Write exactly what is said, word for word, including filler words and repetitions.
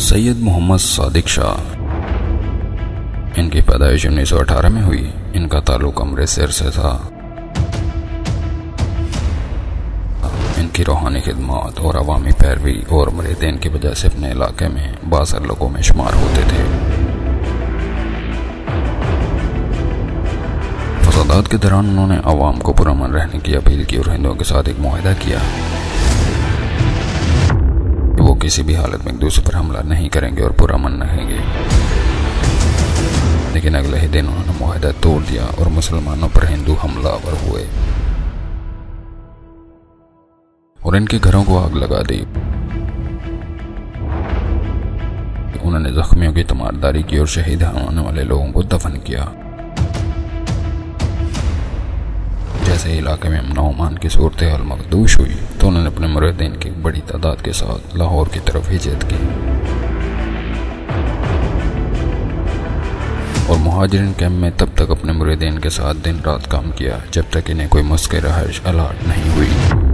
सैयद मोहम्मद सादिक शाह। इनकी पैदाइश उन्नीस सौ अठारह में हुई। इनका ताल्लुक अमृतसर से था। इनकी रूहानी खिदमत और अवामी पैरवी और मुरीदीन की वजह से अपने इलाके में बासर लोगों में शुमार होते थे। फसादात के दौरान उन्होंने अवाम को पुरअमन रहने की अपील की और हिंदुओं के साथ एक मुआहदा किया कि वो किसी भी हालत में एक दूसरे पर हमला नहीं करेंगे और पुरअमन रहेंगे। लेकिन अगले ही दिन उन्होंने मुआहदा तोड़ दिया और मुसलमानों पर हिंदू हमलावर हुए और इनके घरों को आग लगा दी। उन्होंने जख्मियों की तीमारदारी की और शहीद होने वाले लोगों को दफन किया। जैसे ही इलाके में अमन अमान की सूरत हाल मखदूश हुई तो उन्होंने अपने मुरीदीन की बड़ी तादाद के साथ लाहौर की तरफ हिजरत की और मुहाजिरिन कैंप में तब तक अपने मुरीदीन के साथ दिन रात काम किया जब तक इन्हें कोई मुश्किल रहाइश अलाट नहीं हुई।